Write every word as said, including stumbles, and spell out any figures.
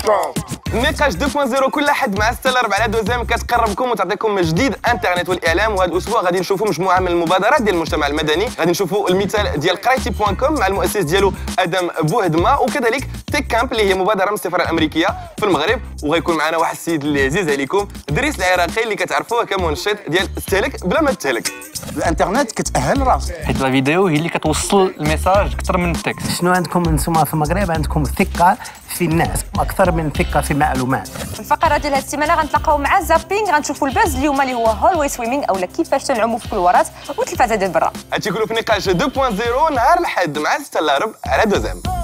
سترونغ. النقاش اثنين فاصلة صفر كل حد مع ستيلا ربع على دوزام كتقربكم وتعطيكم جديد انترنت والاعلام. وهذا الاسبوع غادي نشوفوا مجموعه من المبادرات ديال المجتمع المدني. غادي نشوفوا المثال ديال قرايتي بوان كوم مع المؤسس ديالو ادم بوهدمه، وكذلك تيك كامب اللي هي مبادره من السفاره الامريكيه في المغرب. وغيكون معنا واحد السيد اللي عزيز عليكم، دريس العراقي، اللي كتعرفوه كمنشط ديال استهلك بلا ما تهلك. الانترنت كتاهل راسك، حيت لا فيديو هي اللي كتوصل الميساج اكثر من التكست. شنو عندكم انتم في المغرب؟ عندكم ثقه في الناس اكثر من ثقه في المعلومات. الفقره ديال هذه السيمانه غنتلاقاو مع زابينغ، غنشوفوا الباز اليوم اللي هو هول واي سويمينغ اولا كيفاش تنعموا في الكلوارات والتلفازه ديال برا. هادشي كله في نقاش اثنين فاصلة صفر نهار الاحد مع ستيلا ربع على دوزام.